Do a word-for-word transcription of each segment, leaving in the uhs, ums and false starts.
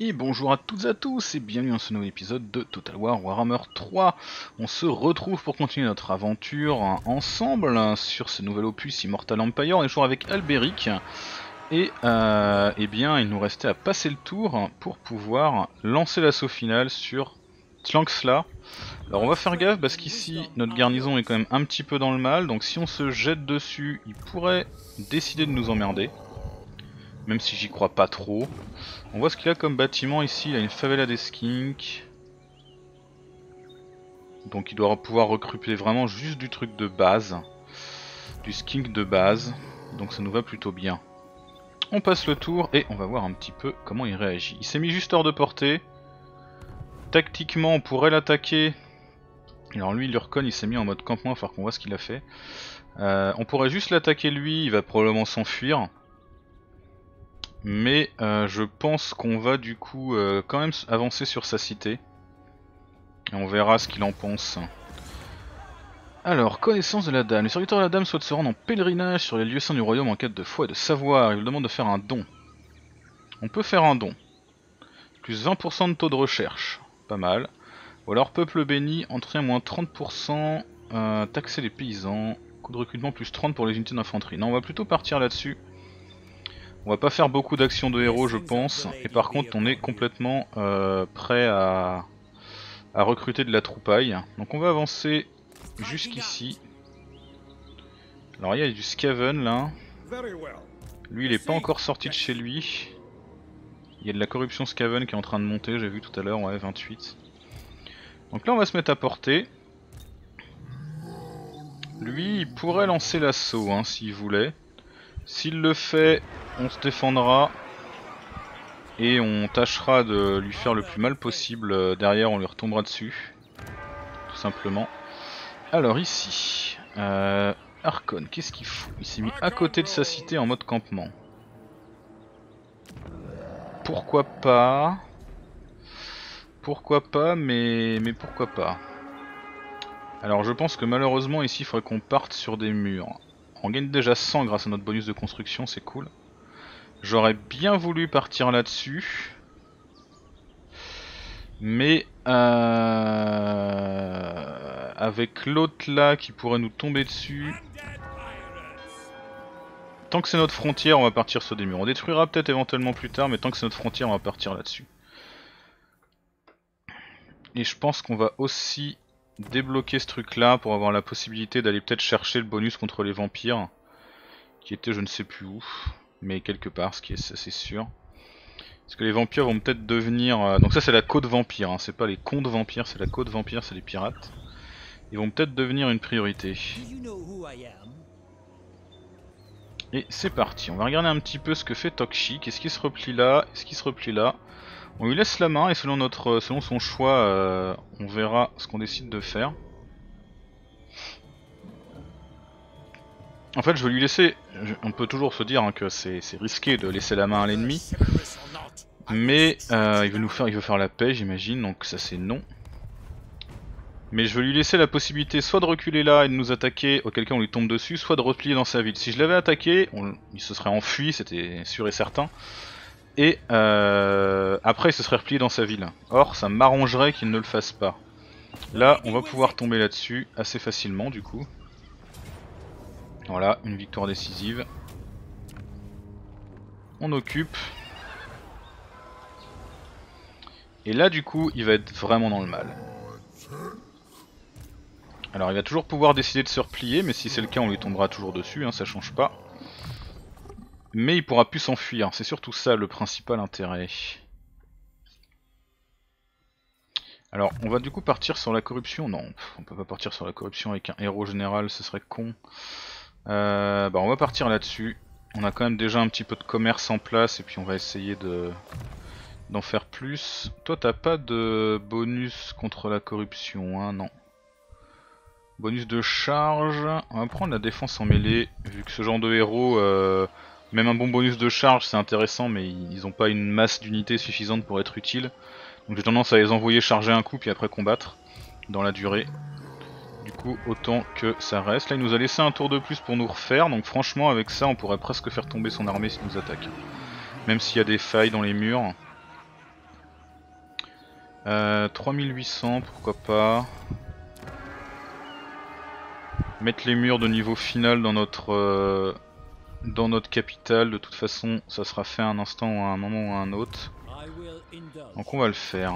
Et bonjour à toutes et à tous et bienvenue dans ce nouvel épisode de Total War Warhammer trois. On se retrouve pour continuer notre aventure ensemble sur ce nouvel opus Immortal Empire. On est toujours avec Alberic et euh, eh bien il nous restait à passer le tour pour pouvoir lancer l'assaut final sur Tlanxla. Alors on va faire gaffe parce qu'ici notre garnison est quand même un petit peu dans le mal, donc si on se jette dessus il pourrait décider de nous emmerder. Même si j'y crois pas trop. On voit ce qu'il a comme bâtiment ici, il a une favela des skinks. Donc il doit pouvoir recruter vraiment juste du truc de base. Du skink de base. Donc ça nous va plutôt bien. On passe le tour et on va voir un petit peu comment il réagit. Il s'est mis juste hors de portée. Tactiquement on pourrait l'attaquer. Alors lui Lurkon il s'est mis en mode campement, il va falloir qu'on voit ce qu'il a fait. Euh, on pourrait juste l'attaquer lui, il va probablement s'enfuir. Mais euh, je pense qu'on va du coup euh, quand même avancer sur sa cité. Et on verra ce qu'il en pense. Alors, connaissance de la dame. Le serviteur de la dame souhaite se rendre en pèlerinage sur les lieux saints du royaume en quête de foi et de savoir. Il vous demande de faire un don. On peut faire un don. Plus vingt pour cent de taux de recherche. Pas mal. Ou alors, peuple béni, entrer à moins trente pour cent. Euh, taxer les paysans. Coût de recrutement plus trente pour les unités d'infanterie. Non, on va plutôt partir là-dessus. On va pas faire beaucoup d'actions de héros je pense, et par contre on est complètement euh, prêt à, à recruter de la troupaille. Donc on va avancer jusqu'ici. Alors il y a du Skaven là. Lui il est pas encore sorti de chez lui. Il y a de la corruption Skaven qui est en train de monter, j'ai vu tout à l'heure, ouais vingt-huit. Donc là on va se mettre à portée. Lui il pourrait lancer l'assaut hein, s'il voulait. S'il le fait, on se défendra et on tâchera de lui faire le plus mal possible. Derrière, on lui retombera dessus, tout simplement. Alors ici, euh, Archon, qu'est-ce qu'il fout? Il s'est mis à côté de sa cité en mode campement. Pourquoi pas? Pourquoi pas, mais, mais pourquoi pas? Alors je pense que malheureusement ici, il faudrait qu'on parte sur des murs. On gagne déjà cent grâce à notre bonus de construction, c'est cool. J'aurais bien voulu partir là-dessus. Mais euh, avec l'autre là qui pourrait nous tomber dessus. Tant que c'est notre frontière, on va partir sur des murs. On détruira peut-être éventuellement plus tard, mais tant que c'est notre frontière, on va partir là-dessus. Et je pense qu'on va aussi débloquer ce truc là pour avoir la possibilité d'aller peut-être chercher le bonus contre les vampires. Qui était je ne sais plus où, mais quelque part, ce qui est assez sûr. Parce que les vampires vont peut-être devenir... Euh, donc ça c'est la côte vampire, hein. C'est pas les contes vampires, c'est la côte vampire, c'est les pirates. Ils vont peut-être devenir une priorité. Et c'est parti, on va regarder un petit peu ce que fait Tokshi. Est-ce qu'il se replie là? Est-ce qu'il se replie là? On lui laisse la main et selon, notre, selon son choix, euh, on verra ce qu'on décide de faire. En fait je veux lui laisser, on peut toujours se dire hein, que c'est risqué de laisser la main à l'ennemi. Mais euh, il veut nous faire, il veut faire la paix j'imagine, donc ça c'est non. Mais je veux lui laisser la possibilité soit de reculer là et de nous attaquer, auquel cas on lui tombe dessus, soit de replier dans sa ville. Si je l'avais attaqué, on, il se serait enfui, c'était sûr et certain. Et euh, après il se serait replié dans sa ville. Or ça m'arrangerait qu'il ne le fasse pas. Là on va pouvoir tomber là-dessus assez facilement du coup. Voilà, une victoire décisive. On occupe. Et là du coup il va être vraiment dans le mal. Alors il va toujours pouvoir décider de se replier, mais si c'est le cas on lui tombera toujours dessus, hein, ça change pas. Mais il pourra plus s'enfuir, c'est surtout ça le principal intérêt. Alors on va du coup partir sur la corruption, non on peut pas partir sur la corruption avec un héros général, ce serait con. Euh, bah on va partir là-dessus, on a quand même déjà un petit peu de commerce en place et puis on va essayer de... d'en faire plus. Toi t'as pas de bonus contre la corruption, hein, non. Bonus de charge, on va prendre la défense en mêlée, vu que ce genre de héros, euh, même un bon bonus de charge c'est intéressant mais ils ont pas une masse d'unités suffisante pour être utiles. Donc j'ai tendance à les envoyer charger un coup puis après combattre, dans la durée. Du coup autant que ça reste. Là il nous a laissé un tour de plus pour nous refaire, donc franchement avec ça on pourrait presque faire tomber son armée s'il nous attaque. Même s'il y a des failles dans les murs. Euh, trois mille huit cents, pourquoi pas. Mettre les murs de niveau final dans notre euh, dans notre capitale. De toute façon, ça sera fait à un instant ou à un moment ou à un autre. Donc on va le faire.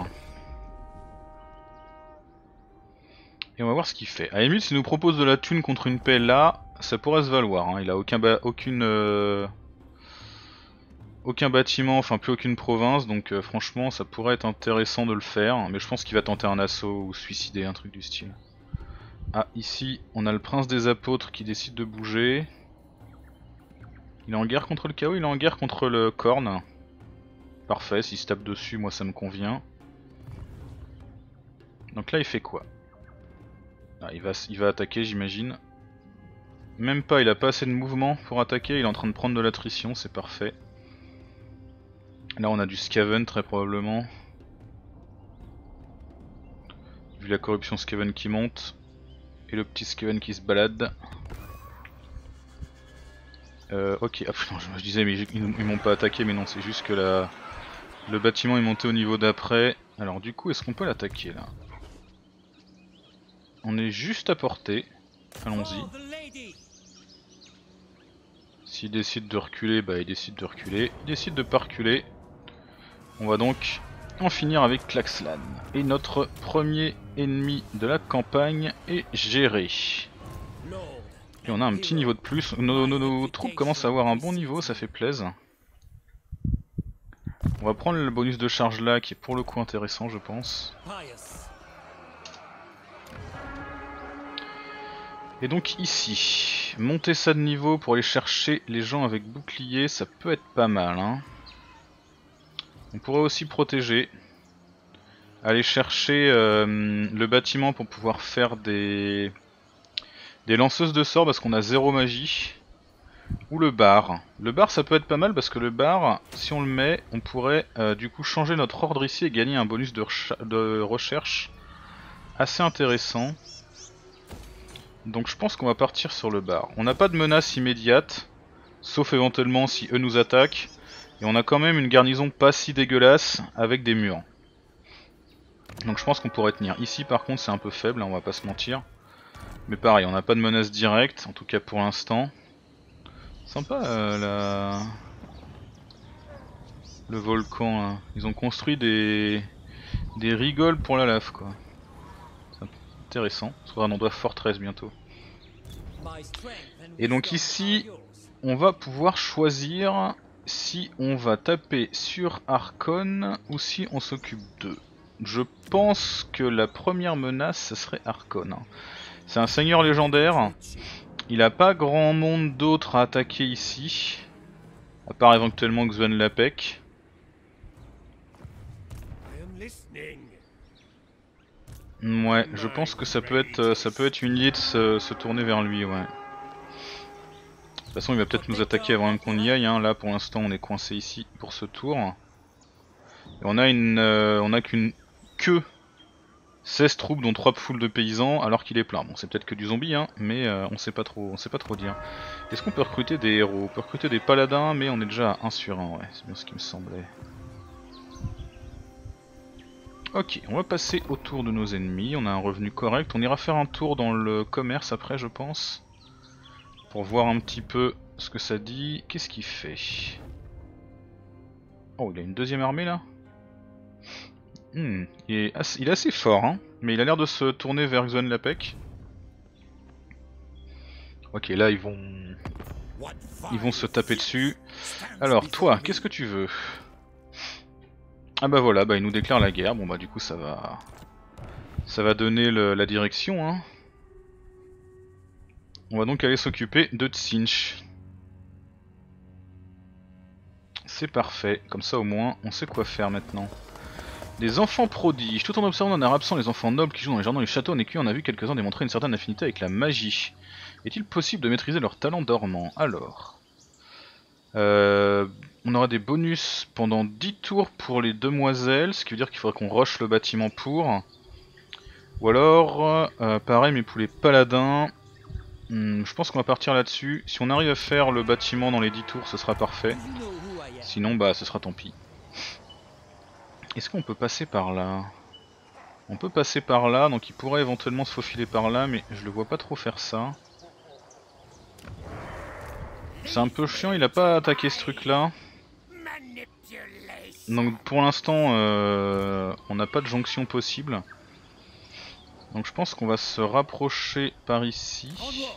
Et on va voir ce qu'il fait. À la limite, s'il nous propose de la thune contre une paix là, ça pourrait se valoir. Hein. Il a aucun ba aucune euh, aucun bâtiment, enfin plus aucune province, donc euh, franchement, ça pourrait être intéressant de le faire. Mais je pense qu'il va tenter un assaut ou suicider, un truc du style. Ah, ici, on a le prince des apôtres qui décide de bouger. Il est en guerre contre le chaos, il est en guerre contre le corne. Parfait, s'il se tape dessus, moi ça me convient. Donc là, il fait quoi? Ah, il va, il va attaquer, j'imagine. Même pas, il a pas assez de mouvement pour attaquer, il est en train de prendre de l'attrition, c'est parfait. Là, on a du Skaven, très probablement. Vu la corruption Skaven qui monte. Et le petit Skaven qui se balade. Euh, ok, ah, non, je, je disais mais ils, ils m'ont pas attaqué, mais non, c'est juste que la, le bâtiment est monté au niveau d'après. Alors du coup, est-ce qu'on peut l'attaquer là? On est juste à portée, allons-y. S'il décide de reculer, bah il décide de reculer. Il décide de pas reculer. On va donc en finir avec Klaxlan. Et notre premier ennemi de la campagne est géré. Et on a un petit niveau de plus. Nos, nos, nos troupes commencent à avoir un bon niveau, ça fait plaisir. On va prendre le bonus de charge là qui est pour le coup intéressant, je pense. Et donc ici, monter ça de niveau pour aller chercher les gens avec bouclier, ça peut être pas mal. Hein. On pourrait aussi protéger. Aller chercher euh, le bâtiment pour pouvoir faire des... Des lanceuses de sorts parce qu'on a zéro magie. Ou le bar. Le bar ça peut être pas mal parce que le bar, si on le met, on pourrait euh, du coup changer notre ordre ici et gagner un bonus de, de recherche assez intéressant. Donc je pense qu'on va partir sur le bar. On n'a pas de menace immédiate, sauf éventuellement si eux nous attaquent. Et on a quand même une garnison pas si dégueulasse avec des murs. Donc je pense qu'on pourrait tenir. Ici par contre c'est un peu faible, hein, on va pas se mentir. Mais pareil, on n'a pas de menace directe, en tout cas pour l'instant. Sympa euh, la... le volcan. Hein. Ils ont construit des des rigoles pour la lave quoi. C'est intéressant. Ça sera un endroit forteresse bientôt. Et donc ici, on va pouvoir choisir si on va taper sur Archon ou si on s'occupe d'eux. Je pense que la première menace, ce serait Archon. C'est un seigneur légendaire. Il a pas grand monde d'autre à attaquer ici. À part éventuellement Xuan Lapek. Ouais, je pense que ça peut être ça peut être une idée de se, se tourner vers lui, ouais. De toute façon il va peut-être nous attaquer avant même qu'on y aille, hein. Là pour l'instant on est coincé ici pour ce tour. Et on a une euh, on a qu'une que seize troupes dont trois foules de paysans alors qu'il est plein. Bon c'est peut-être que du zombie hein, mais euh, on sait pas trop, on sait pas trop dire. Est-ce qu'on peut recruter des héros? On peut recruter des paladins mais on est déjà à un sur un, ouais, c'est bien ce qui me semblait. Ok, on va passer au tour de nos ennemis, on a un revenu correct, on ira faire un tour dans le commerce après je pense. Pour voir un petit peu ce que ça dit. Qu'est-ce qu'il fait? Oh il a une deuxième armée là. Hmm, il, est assez, il est assez fort hein, mais il a l'air de se tourner vers Xuan Lapek. Ok là ils vont... Ils vont se taper dessus. Alors toi, qu'est-ce que tu veux? Ah bah voilà, bah il nous déclare la guerre, bon bah du coup ça va... Ça va donner le, la direction hein. On va donc aller s'occuper de Tsinch. C'est parfait, comme ça au moins on sait quoi faire maintenant. Des enfants prodiges. Tout en observant d'un air absent les enfants nobles qui jouent dans les jardins du château, en écuyer on a vu quelques-uns démontrer une certaine affinité avec la magie. Est-il possible de maîtriser leur talent dormant? Alors... Euh, on aura des bonus pendant dix tours pour les demoiselles, ce qui veut dire qu'il faudrait qu'on rush le bâtiment pour. Ou alors, euh, pareil mais pour les paladins, hmm, je pense qu'on va partir là-dessus. Si on arrive à faire le bâtiment dans les dix tours, ce sera parfait. Sinon, bah ce sera tant pis. Est-ce qu'on peut passer par là? On peut passer par là, donc il pourrait éventuellement se faufiler par là, mais je le vois pas trop faire ça. C'est un peu chiant, il a pas attaqué ce truc là. Donc pour l'instant, euh, on n'a pas de jonction possible. Donc je pense qu'on va se rapprocher par ici.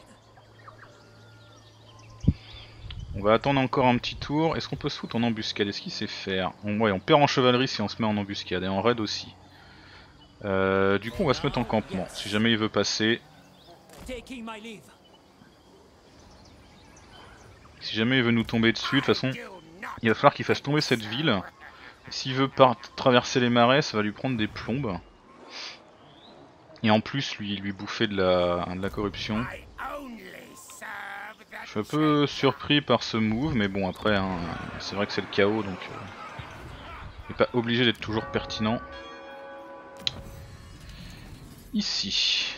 On va attendre encore un petit tour. Est-ce qu'on peut se foutre en embuscade? Est-ce qu'il sait faire? on, ouais, on perd en chevalerie si on se met en embuscade, et en raid aussi. Euh, du coup on va se mettre en campement, si jamais il veut passer. Si jamais il veut nous tomber dessus, de toute façon, il va falloir qu'il fasse tomber cette ville. S'il veut pas traverser les marais, ça va lui prendre des plombes. Et en plus, lui, lui bouffer de la, de la corruption. Je suis un peu surpris par ce move, mais bon après, hein, c'est vrai que c'est le chaos, donc euh, il n'est pas obligé d'être toujours pertinent. Ici.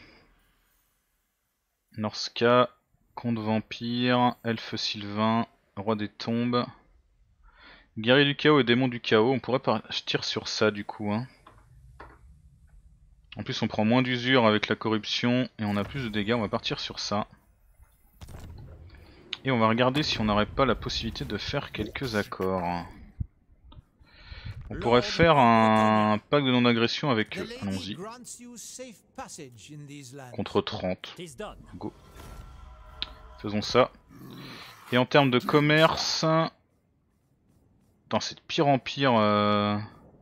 Norska, Comte Vampire, Elfe Sylvain, Roi des Tombes. Guerrier du chaos et démon du chaos, on pourrait partir sur ça du coup. Hein. En plus on prend moins d'usure avec la corruption et on a plus de dégâts, on va partir sur ça. Et on va regarder si on n'aurait pas la possibilité de faire quelques accords. On pourrait faire un pacte de non-agression avec eux, allons-y. Contre trente. Go. Faisons ça. Et en termes de commerce... Attends, c'est de pire en pire... Euh...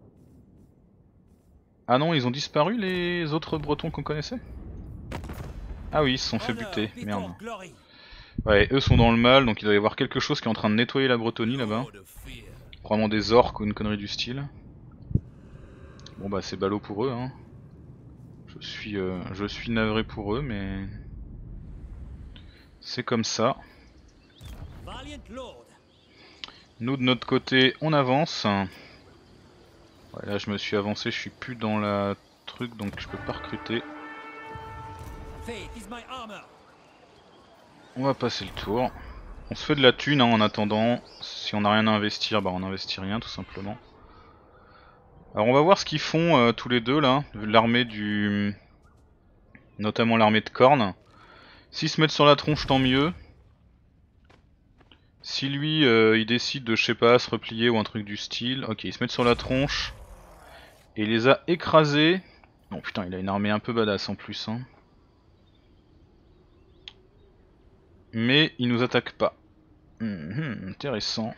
Ah non, ils ont disparu les autres bretons qu'on connaissait? Ah oui, ils se sont fait buter, merde. Ouais, eux sont dans le mal, donc il doit y avoir quelque chose qui est en train de nettoyer la Bretonie là-bas. Probablement des orques ou une connerie du style. Bon bah c'est ballot pour eux, hein. Je suis, euh, je suis navré pour eux, mais... C'est comme ça. Nous de notre côté, on avance. Ouais, là je me suis avancé, je suis plus dans la truc, donc je peux pas recruter. On va passer le tour. On se fait de la thune hein, en attendant. Si on n'a rien à investir, bah on n'investit rien tout simplement. Alors on va voir ce qu'ils font euh, tous les deux là. L'armée du... Notamment l'armée de Korn. S'ils se mettent sur la tronche, tant mieux. Si lui euh, il décide de je sais pas se replier ou un truc du style. Ok, ils se mettent sur la tronche. Et il les a écrasés. Non putain, il a une armée un peu badass en plus hein. Mais il nous attaque pas. Mmh, intéressant.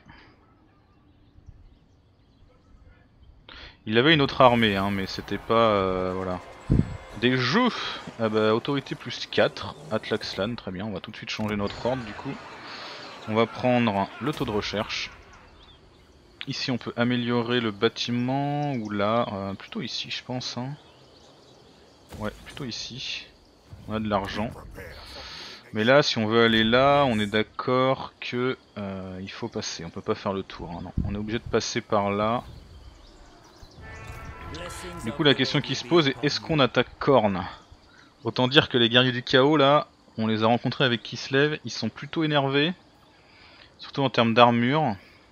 Il avait une autre armée, hein, mais c'était pas... Euh, voilà. Des jeux ah bah, autorité plus quatre, Atlaxlan, très bien, on va tout de suite changer notre ordre du coup. On va prendre le taux de recherche. Ici on peut améliorer le bâtiment, ou là, euh, plutôt ici je pense. Hein. Ouais, plutôt ici. On a de l'argent. Mais là, si on veut aller là, on est d'accord que euh, il faut passer. On peut pas faire le tour. Hein, non. On est obligé de passer par là. Du coup, la question qui se pose est est-ce qu'on attaque Korn? Autant dire que les guerriers du chaos là, on les a rencontrés avec Kislev, ils sont plutôt énervés. Surtout en termes d'armure.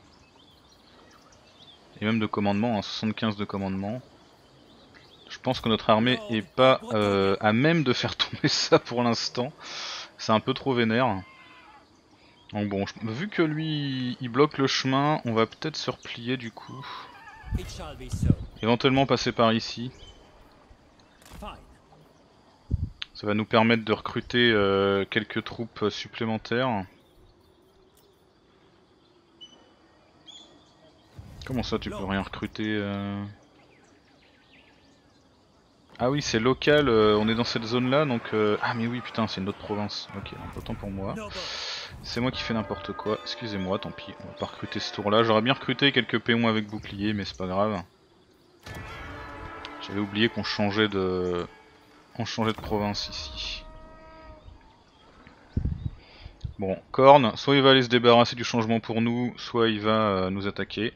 Et même de commandement, hein, soixante-quinze de commandement. Je pense que notre armée est pas euh, à même de faire tomber ça pour l'instant. C'est un peu trop vénère. Donc bon, je... vu que lui il bloque le chemin, on va peut-être se replier du coup. Éventuellement passer par ici. Ça va nous permettre de recruter euh, quelques troupes supplémentaires. Comment ça tu peux rien recruter euh... Ah oui c'est local, euh, on est dans cette zone là donc... Euh... Ah mais oui putain c'est une autre province, ok donc autant pour moi. C'est moi qui fais n'importe quoi, excusez-moi tant pis, on va pas recruter ce tour là. J'aurais bien recruté quelques péons avec bouclier mais c'est pas grave. J'avais oublié qu'on changeait de... On changeait de province ici. Bon, Korn, soit il va aller se débarrasser du changement pour nous, soit il va euh, nous attaquer.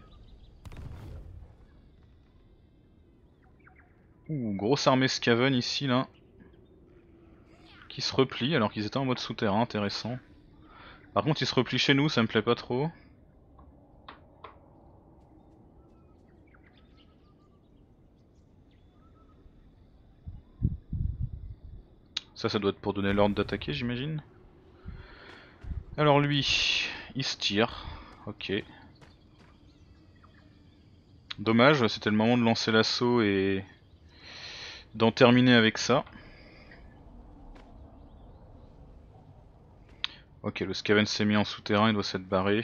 Ouh, grosse armée Skaven ici là. Qui se replie alors qu'ils étaient en mode souterrain, intéressant. Par contre ils se replient chez nous, ça me plaît pas trop. Ça, ça doit être pour donner l'ordre d'attaquer, j'imagine. Alors lui, il se tire. Ok. Dommage, c'était le moment de lancer l'assaut et d'en terminer avec ça. Ok, le Skaven s'est mis en souterrain, il doit s'être barré.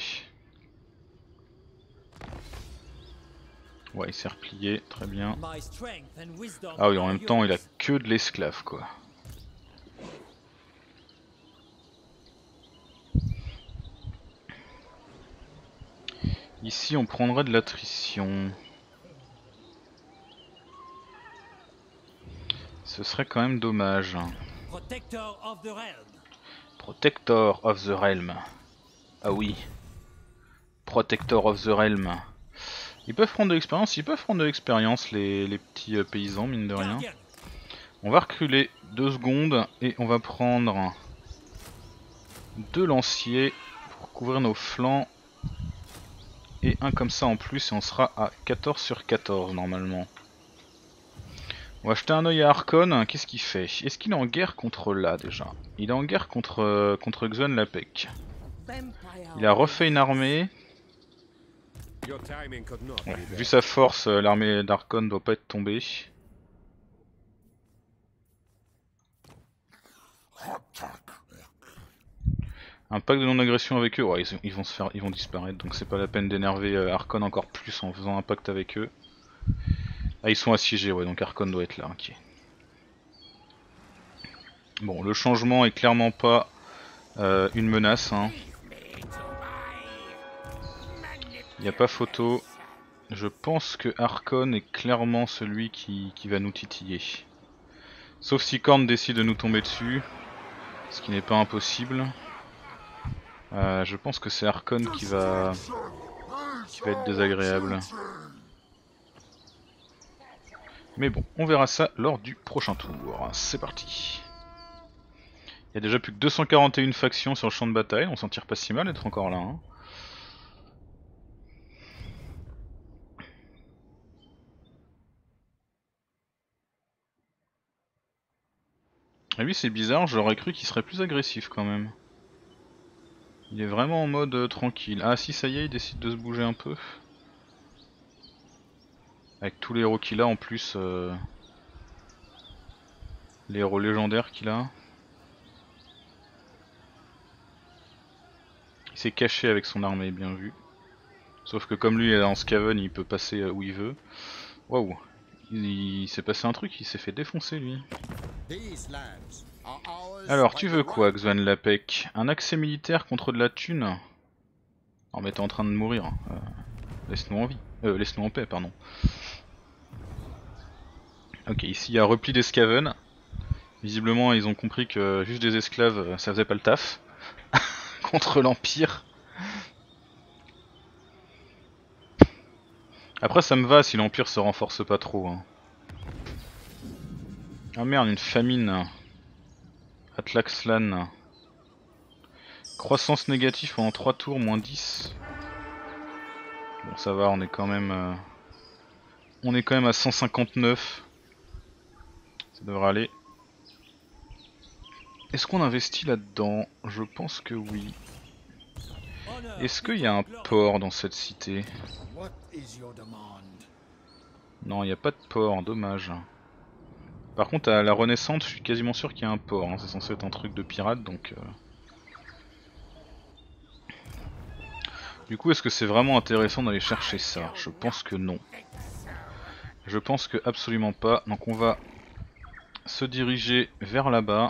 Ouais, il s'est replié, très bien. Ah oui, en même temps, il a que de l'esclave, quoi. Ici, on prendrait de l'attrition. Ce serait quand même dommage. Protector of the Realm. Protector of the Realm. Ah oui. Protector of the Realm. Ils peuvent prendre de l'expérience, ils peuvent prendre de l'expérience les, les petits euh, paysans, mine de rien. On va reculer deux secondes et on va prendre deux lanciers pour couvrir nos flancs. Et un comme ça en plus et on sera à quatorze sur quatorze normalement. On va jeter un oeil à Arkon, qu'est-ce qu'il fait? Est-ce qu'il est en guerre contre là déjà? Il est en guerre contre, euh, contre Xuan Lapek. Il a refait une armée. Ouais, vu sa force, euh, l'armée d'Arkon doit pas être tombée. Un pacte de non-agression avec eux, ouais, ils, ils vont se faire, ils vont disparaître, donc c'est pas la peine d'énerver euh, Arkon encore plus en faisant un pacte avec eux. Ah, ils sont assiégés, ouais, donc Arkon doit être là, ok. Bon, le changement est clairement pas euh, une menace, hein. Il n'y a pas photo. Je pense que Arkon est clairement celui qui, qui va nous titiller. Sauf si Khorne décide de nous tomber dessus, ce qui n'est pas impossible. Euh, je pense que c'est Arkon qui va, qui va être désagréable. Mais bon, on verra ça lors du prochain tour. C'est parti. Il y a déjà plus que deux cent quarante et une factions sur le champ de bataille, on s'en tire pas si mal d'être encore là. Hein. Et lui c'est bizarre, j'aurais cru qu'il serait plus agressif quand même. Il est vraiment en mode euh, tranquille. Ah si ça y est, il décide de se bouger un peu. Avec tous les héros qu'il a en plus. Euh... Les héros légendaires qu'il a. Il s'est caché avec son armée, bien vu. Sauf que comme lui est en Skaven, il peut passer où il veut. Waouh, il, il s'est passé un truc, il s'est fait défoncer lui. Alors tu veux quoi Xuan Lapek? Un accès militaire contre de la thune? Oh mais t'es en train de mourir. Euh, laisse-nous en vie. Euh, laisse-nous en paix, pardon. Ok, ici il y a repli des Skaven. Visiblement ils ont compris que juste des esclaves ça faisait pas le taf. Contre l'Empire. Après ça me va si l'Empire se renforce pas trop. Hein. Ah merde, une famine. Atlaxlan. Croissance négative pendant trois tours, moins dix. Bon ça va, on est quand même... Euh... On est quand même à cent cinquante-neuf. Ça devrait aller. Est-ce qu'on investit là-dedans? Je pense que oui. Est-ce qu'il y a un port dans cette cité? Non, il n'y a pas de port, dommage. Par contre à la Renaissance, je suis quasiment sûr qu'il y a un port. Hein. C'est censé être un truc de pirate, donc... Euh... Du coup, est-ce que c'est vraiment intéressant d'aller chercher ça? Je pense que non. Je pense que absolument pas. Donc on va se diriger vers là-bas.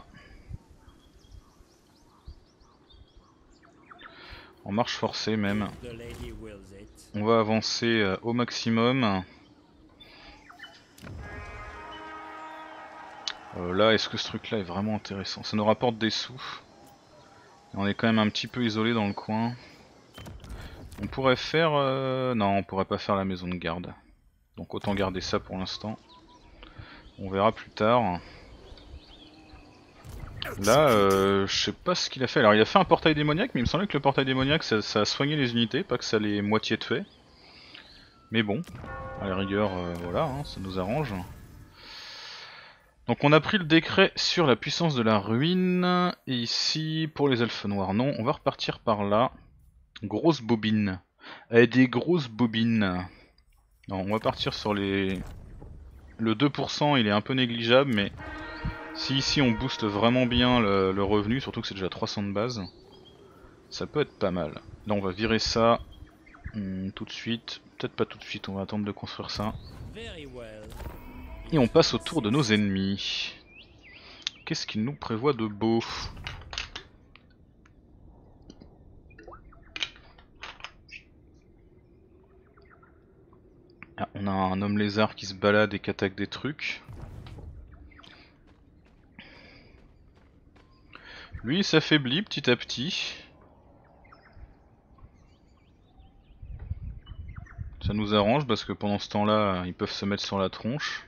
En marche forcée même. On va avancer euh, au maximum. Euh, là, est-ce que ce truc là est vraiment intéressant? Ça nous rapporte des sous. Et on est quand même un petit peu isolé dans le coin. On pourrait faire... Euh... Non, on pourrait pas faire la maison de garde. Donc autant garder ça pour l'instant. On verra plus tard. Là, euh, je sais pas ce qu'il a fait. Alors il a fait un portail démoniaque, mais il me semblait que le portail démoniaque ça, ça a soigné les unités, pas que ça les moitié de fait. Mais bon, à la rigueur, euh, voilà, hein, ça nous arrange. Donc on a pris le décret sur la puissance de la ruine, et ici pour les elfes noirs, non, on va repartir par là. Grosse bobine. Eh, des grosses bobines. Non, on va partir sur les... Le deux pour cent il est un peu négligeable, mais si ici on booste vraiment bien le, le revenu, surtout que c'est déjà trois cents de base, ça peut être pas mal. Là on va virer ça hum, tout de suite, peut-être pas tout de suite, on va attendre de construire ça. Et on passe au tour de nos ennemis. Qu'est-ce qu'ils nous prévoient de beau? Ah, on a un homme lézard qui se balade et qui attaque des trucs. Lui il s'affaiblit petit à petit. Ça nous arrange parce que pendant ce temps-là, ils peuvent se mettre sur la tronche.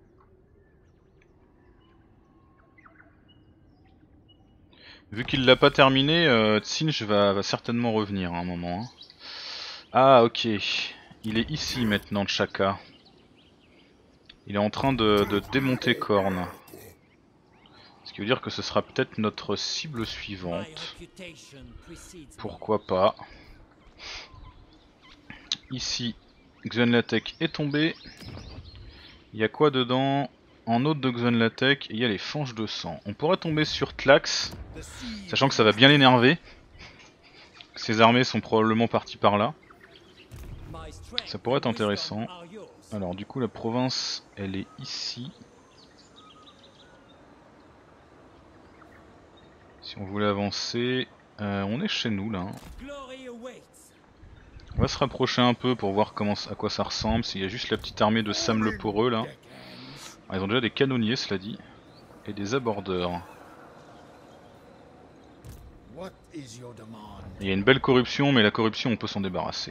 Vu qu'il l'a pas terminé, euh, Tsinch va, va certainement revenir à un moment. Hein. Ah ok, il est ici maintenant, Chaka. Il est en train de, de démonter Korn. Ce qui veut dire que ce sera peut-être notre cible suivante. Pourquoi pas. Ici, Xenlatek est tombé. Il y a quoi dedans? En hôte de Xenlatek, il y a les fanges de sang. On pourrait tomber sur Tlax, sachant que ça va bien l'énerver. Ses armées sont probablement parties par là. Ça pourrait être intéressant. Alors du coup la province elle est ici. Si on voulait avancer, euh, on est chez nous là. Hein. On va se rapprocher un peu pour voir comment, à quoi ça ressemble. S'il y a juste la petite armée de Sam le Poreux là. Ah, ils ont déjà des canonniers cela dit. Et des abordeurs. Il y a une belle corruption mais la corruption on peut s'en débarrasser.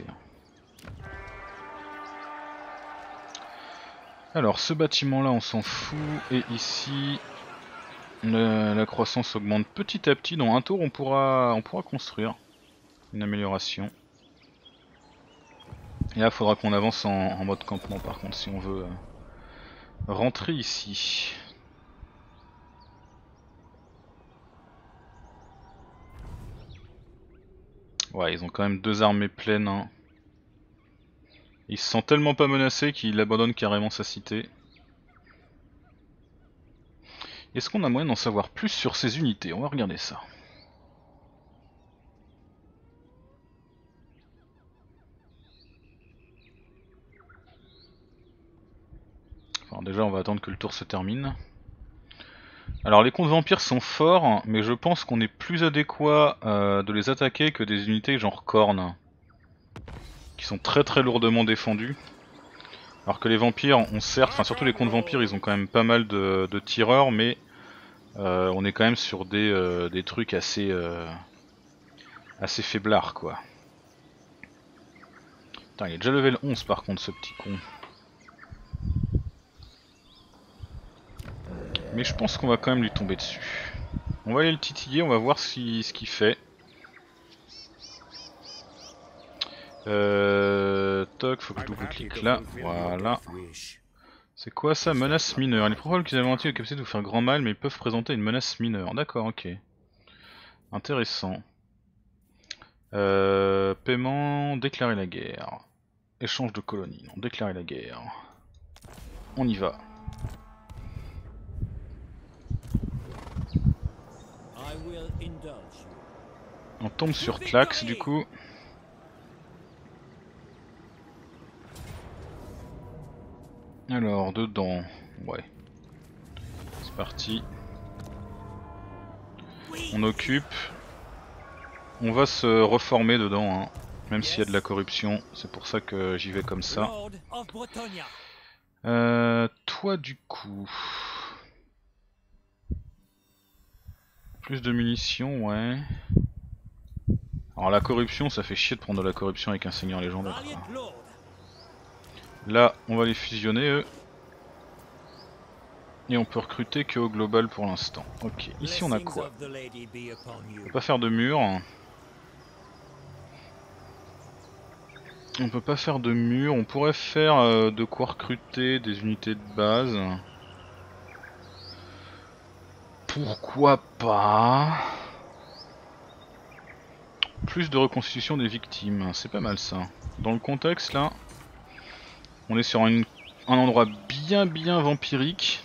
Alors ce bâtiment là on s'en fout et ici le, la croissance augmente petit à petit. Dans un tour on pourra, on pourra construire une amélioration. Et là il faudra qu'on avance en, en mode campement par contre si on veut euh, rentrer ici. Ouais ils ont quand même deux armées pleines. Hein. Il se sent tellement pas menacé qu'il abandonne carrément sa cité. Est-ce qu'on a moyen d'en savoir plus sur ces unités? On va regarder ça. Enfin, déjà on va attendre que le tour se termine. Alors les comptes vampires sont forts, mais je pense qu'on est plus adéquat euh, de les attaquer que des unités genre Korn. Qui sont très très lourdement défendus. Alors que les vampires, on certes, enfin surtout les comptes vampires, ils ont quand même pas mal de, de tireurs, mais euh, on est quand même sur des, euh, des trucs assez, euh, assez faiblards quoi. Putain, il est déjà level onze par contre ce petit con. Mais je pense qu'on va quand même lui tomber dessus. On va aller le titiller, on va voir si, ce qu'il fait. Euh... Toc, faut que je double-clique là, voilà. C'est quoi ça? Menace mineure. Il est probable qu'ils avaient menti la capacité de vous faire grand mal, mais ils peuvent présenter une menace mineure. D'accord, ok. Intéressant. Euh... Paiement, déclarer la guerre. Échange de colonies, non, déclarer la guerre. On y va. On tombe sur Tlax du coup. Alors dedans, ouais. C'est parti. On occupe. On va se reformer dedans, hein. Même s'il y a de la corruption, c'est pour ça que j'y vais comme ça. Euh, toi du coup... Plus de munitions, ouais. Alors la corruption, ça fait chier de prendre de la corruption avec un seigneur légendaire. Quoi. Là, on va les fusionner eux. Et on peut recruter que au global pour l'instant. Ok, ici on a quoi? On peut pas faire de mur. On peut pas faire de mur, on pourrait faire euh, de quoi recruter des unités de base. Pourquoi pas? Plus de reconstitution des victimes, c'est pas mal ça. Dans le contexte là, on est sur une, un endroit bien bien vampirique.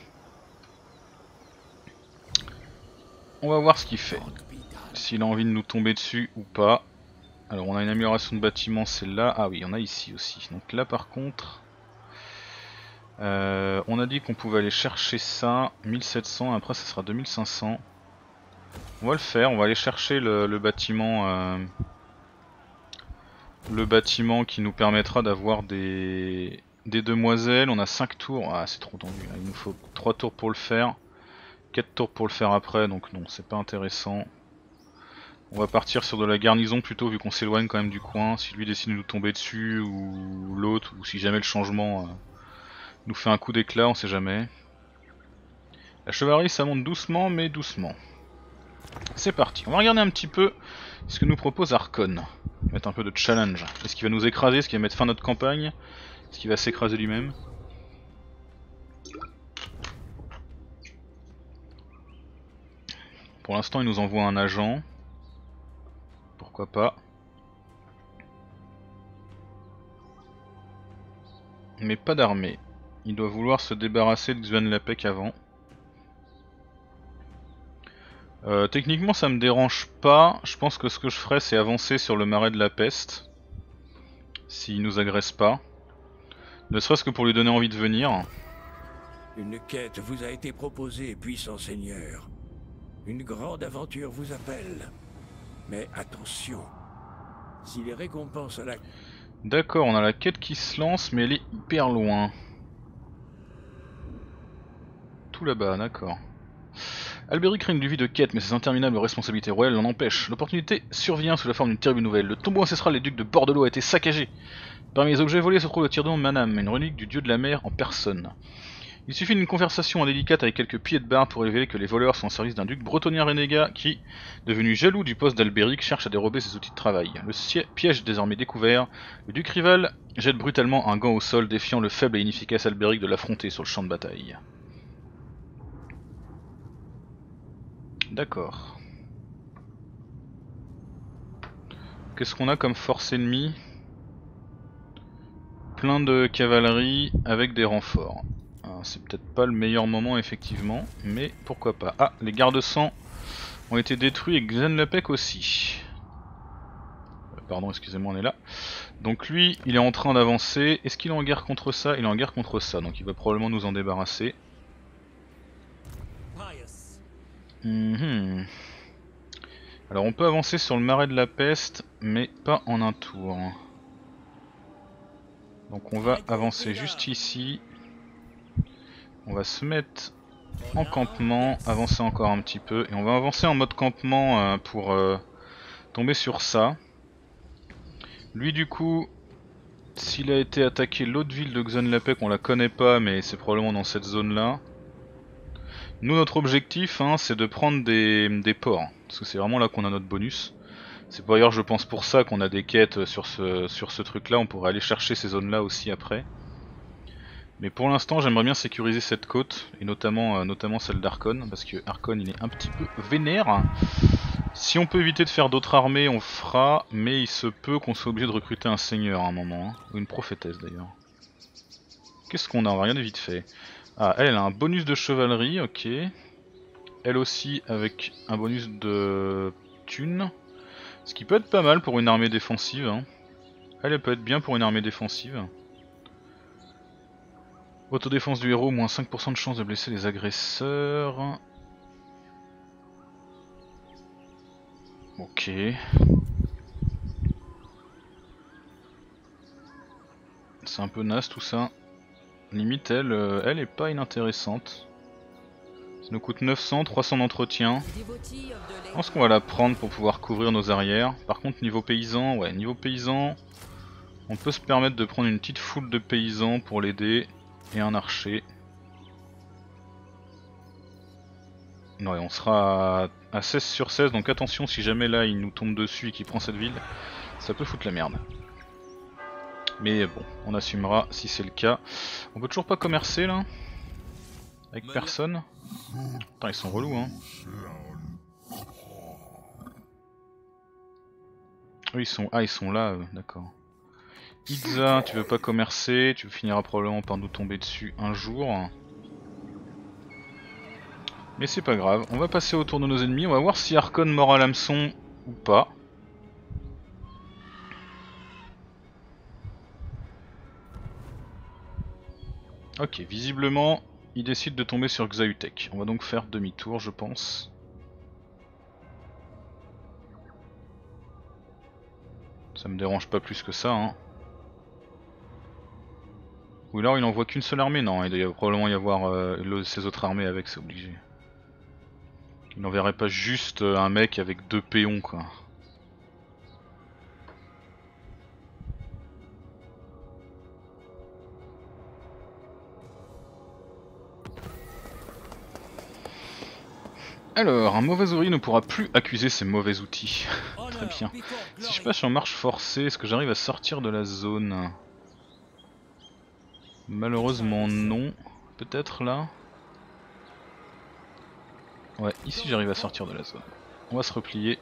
On va voir ce qu'il fait. S'il a envie de nous tomber dessus ou pas. Alors on a une amélioration de bâtiment, c'est là. Ah oui, on a ici aussi. Donc là par contre, euh, on a dit qu'on pouvait aller chercher ça, mille sept cents, après ça sera deux mille cinq cents. On va le faire, on va aller chercher le, le bâtiment euh, le bâtiment qui nous permettra d'avoir des, des demoiselles. On a cinq tours, ah c'est trop tendu, là. Il nous faut trois tours pour le faire, quatre tours pour le faire après, donc non c'est pas intéressant. On va partir sur de la garnison plutôt vu qu'on s'éloigne quand même du coin, si lui décide de nous tomber dessus ou l'autre, ou si jamais le changement euh, nous fait un coup d'éclat, on sait jamais. La chevalerie ça monte doucement mais doucement. C'est parti, on va regarder un petit peu ce que nous propose Archon. On va mettre un peu de challenge. Est-ce qu'il va nous écraser? Est-ce qu'il va mettre fin à notre campagne? Est-ce qu'il va s'écraser lui-même? Pour l'instant il nous envoie un agent. Pourquoi pas. Mais pas d'armée. Il doit vouloir se débarrasser de Xuan Lapek avant. Euh, techniquement ça me dérange pas, je pense que ce que je ferais c'est avancer sur le marais de la peste, s'il nous agresse pas, ne serait-ce que pour lui donner envie de venir. Une quête vous a été proposée, puissant seigneur. Une grande aventure vous appelle. Mais attention, si les récompenses à la... D'accord, on a la quête qui se lance mais elle est hyper loin. Tout là-bas, d'accord. Albéric règne du vie de quête, mais ses interminables responsabilités royales l'en empêchent. L'opportunité survient sous la forme d'une terrible nouvelle. Le tombeau ancestral des ducs de Bordelot a été saccagé. Parmi les objets volés se trouve le tire-de Manam, une relique du dieu de la mer en personne. Il suffit d'une conversation indélicate avec quelques pieds de barre pour révéler que les voleurs sont au service d'un duc bretonien renégat qui, devenu jaloux du poste d'Albéric, cherche à dérober ses outils de travail. Le piège désormais découvert, le duc rival jette brutalement un gant au sol, défiant le faible et inefficace Albéric de l'affronter sur le champ de bataille. D'accord. Qu'est-ce qu'on a comme force ennemie? Plein de cavalerie avec des renforts. C'est peut-être pas le meilleur moment effectivement, mais pourquoi pas. Ah, les gardes-sang ont été détruits et Xuan Lapek aussi. Pardon, excusez-moi, on est là. Donc lui, il est en train d'avancer. Est-ce qu'il est en guerre contre ça? Il est en guerre contre ça, donc il va probablement nous en débarrasser. Mmh. Alors on peut avancer sur le marais de la peste, mais pas en un tour. Donc on va avancer juste ici. On va se mettre en campement, avancer encore un petit peu, et on va avancer en mode campement euh, pour euh, tomber sur ça. Lui du coup, s'il a été attaqué l'autre ville de Xuan Lapek, on la connaît pas, mais c'est probablement dans cette zone là. Nous notre objectif hein, c'est de prendre des, des ports, parce que c'est vraiment là qu'on a notre bonus. C'est pas d'ailleurs je pense pour ça qu'on a des quêtes sur ce, sur ce truc là, on pourrait aller chercher ces zones là aussi après. Mais pour l'instant j'aimerais bien sécuriser cette côte, et notamment, euh, notamment celle d'Archon, parce que Archon il est un petit peu vénère. Si on peut éviter de faire d'autres armées on fera, mais il se peut qu'on soit obligé de recruter un seigneur à un moment, hein, ou une prophétesse d'ailleurs. Qu'est-ce qu'on a? On va regarder vite fait. Ah, elle, elle a un bonus de chevalerie, ok. Elle aussi avec un bonus de thunes. Ce qui peut être pas mal pour une armée défensive. Hein. Elle, elle peut être bien pour une armée défensive. Autodéfense du héros, moins cinq pour cent de chance de blesser les agresseurs. Ok. C'est un peu naze tout ça. Limite elle, euh, elle est pas inintéressante. Ça nous coûte neuf cents, trois cents d'entretien. Je pense qu'on va la prendre pour pouvoir couvrir nos arrières. Par contre niveau paysan, ouais niveau paysan, on peut se permettre de prendre une petite foule de paysans pour l'aider. Et un archer. Ouais, on sera à seize sur seize, donc attention si jamais là il nous tombe dessus et qu'il prend cette ville, ça peut foutre la merde. Mais bon, on assumera si c'est le cas. On peut toujours pas commercer là. Avec personne. Putain, ils sont relous, hein. Oui, ils sont... Ah, ils sont là, euh, d'accord. Itza, tu veux pas commercer, tu finiras probablement par nous tomber dessus un jour. Mais c'est pas grave, on va passer autour de nos ennemis, on va voir si Arkon mord à l'hameçon ou pas. Ok, visiblement, il décide de tomber sur Xaütek. On va donc faire demi-tour, je pense. Ça me dérange pas plus que ça, hein. Ou alors il envoie qu'une seule armée? Non, il doit probablement y avoir euh, le, ses autres armées avec, c'est obligé. Il n'enverrait pas juste un mec avec deux péons, quoi. Alors, un mauvais ouvrier ne pourra plus accuser ses mauvais outils. Très bien. Si je passe en marche forcée, est-ce que j'arrive à sortir de la zone? Malheureusement non. Peut-être là. Ouais, ici j'arrive à sortir de la zone. On va se replier.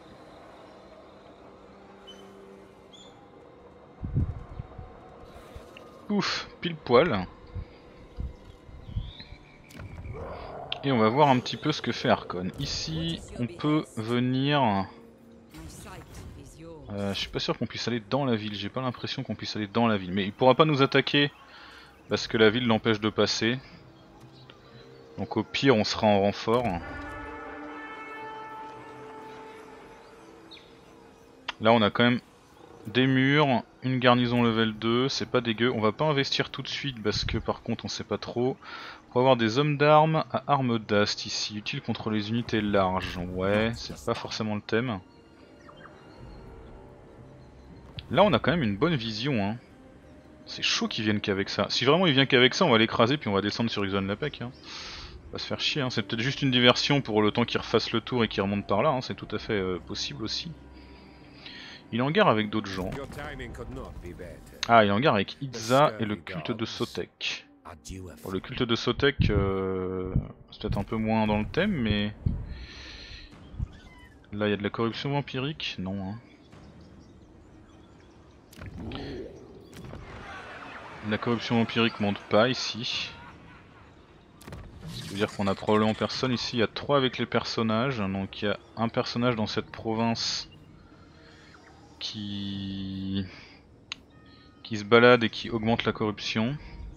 Ouf, pile poil. Et on va voir un petit peu ce que fait Arkon. Ici, on peut venir... Euh, je suis pas sûr qu'on puisse aller dans la ville, j'ai pas l'impression qu'on puisse aller dans la ville. Mais il pourra pas nous attaquer parce que la ville l'empêche de passer. Donc au pire on sera en renfort. Là on a quand même des murs, une garnison level deux, c'est pas dégueu. On va pas investir tout de suite parce que par contre on sait pas trop. On va avoir des hommes d'armes à armes d'ast ici, utiles contre les unités larges. Ouais, c'est pas forcément le thème. Là on a quand même une bonne vision, hein. C'est chaud qu'ils viennent qu'avec ça. Si vraiment il vient qu'avec ça, on va l'écraser puis on va descendre sur Ixon Lapec, hein. On va se faire chier, hein. C'est peut-être juste une diversion pour le temps qu'il refasse le tour et qu'il remonte par là, hein. C'est tout à fait euh, possible aussi. Il est en guerre avec d'autres gens. Ah, il est en guerre avec Itza et le culte de Sotek. Bon, le culte de Sotek, euh, c'est peut-être un peu moins dans le thème, mais... Là il y a de la corruption vampirique? Non, hein. La corruption vampirique monte pas ici. Ce qui veut dire qu'on a probablement personne ici. Il y a trois avec les personnages. Donc il y a un personnage dans cette province qui qui se balade et qui augmente la corruption.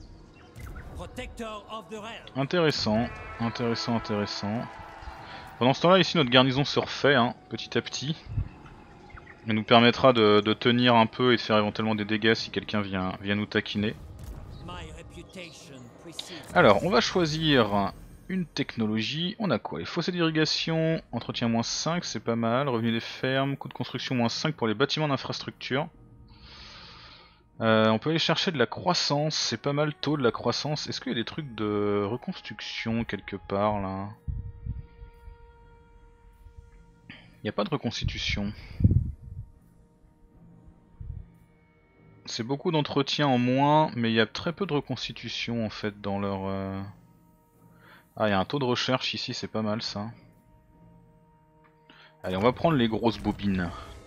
Intéressant, intéressant, intéressant. Pendant ce temps là ici notre garnison se refait, hein, petit à petit. Elle nous permettra de, de tenir un peu et de faire éventuellement des dégâts si quelqu'un vient, vient nous taquiner. Alors, on va choisir une technologie. On a quoi? Les fossés d'irrigation, entretien moins cinq, c'est pas mal. Revenu des fermes, coût de construction moins cinq pour les bâtiments d'infrastructure. Euh, on peut aller chercher de la croissance, c'est pas mal tôt de la croissance. Est-ce qu'il y a des trucs de reconstruction quelque part là? Il n'y a pas de reconstitution. C'est beaucoup d'entretien en moins, mais il y a très peu de reconstitution en fait dans leur... Euh... Ah, il y a un taux de recherche ici, c'est pas mal ça. Allez, on va prendre les grosses bobines.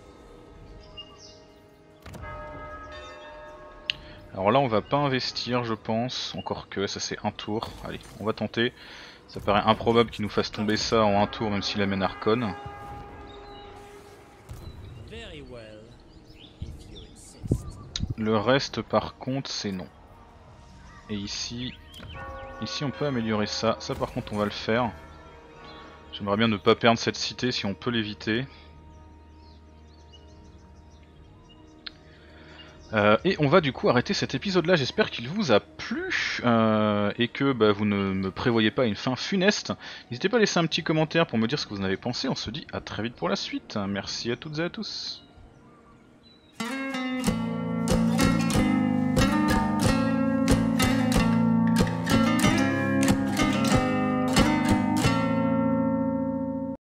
Alors là on va pas investir je pense, encore que ça c'est un tour. Allez, on va tenter. Ça paraît improbable qu'il nous fasse tomber ça en un tour même s'il amène Arkon. Le reste par contre c'est non. Et ici, ici on peut améliorer ça. Ça par contre on va le faire. J'aimerais bien ne pas perdre cette cité si on peut l'éviter. Euh, et on va du coup arrêter cet épisode là, j'espère qu'il vous a plu euh, et que bah, vous ne me prévoyez pas une fin funeste. N'hésitez pas à laisser un petit commentaire pour me dire ce que vous en avez pensé, on se dit à très vite pour la suite, merci à toutes et à tous.